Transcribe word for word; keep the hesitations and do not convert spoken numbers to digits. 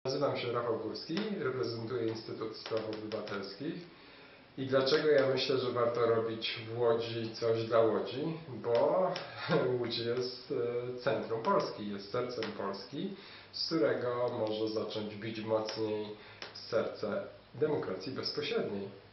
Nazywam się Rafał Górski, reprezentuję Instytut Spraw Obywatelskich. I dlaczego ja myślę, że warto robić w Łodzi coś dla Łodzi? Bo Łódź jest centrum Polski, jest sercem Polski, z którego może zacząć bić mocniej serce demokracji bezpośredniej.